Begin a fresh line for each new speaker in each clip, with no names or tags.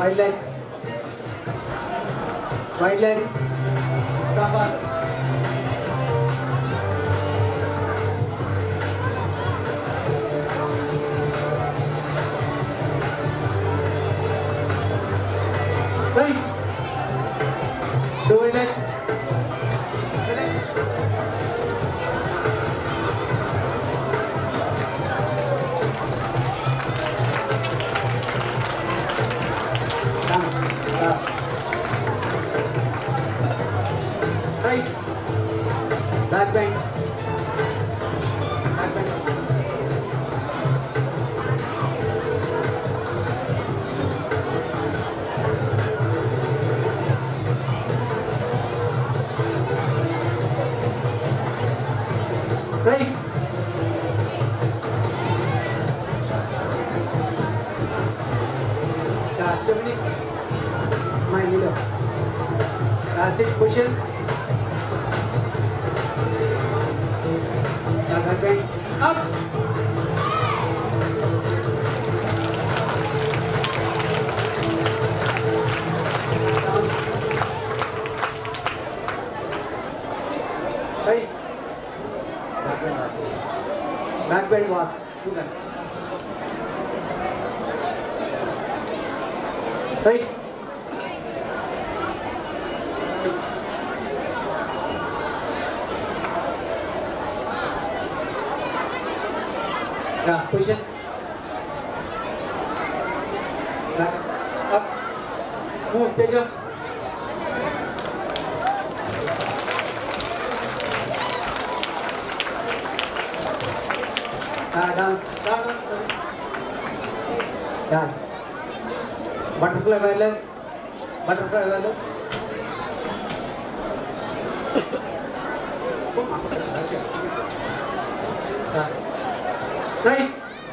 Wide leg. Wide leg. Cover. Right. Do it leg. Right. Back bend. Back bend. Right. Yeah, Shivani. My leader. That's it. Push it. Back bend. Up. Down. Right. Back bend walk. Back bend walk. Do that. Right. Yeah, push it. Back. Up. Move, Teja. Down. Down. Butterfly violet. Butterfly violet. Right.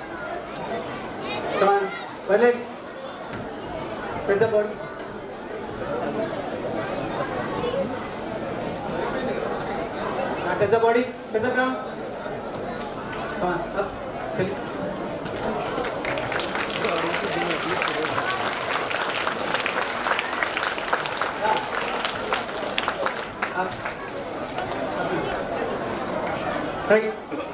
Turn. Violet. Press the body. Touch the body. Press the ground. Come on. Up. Fill. Up. Up. Right.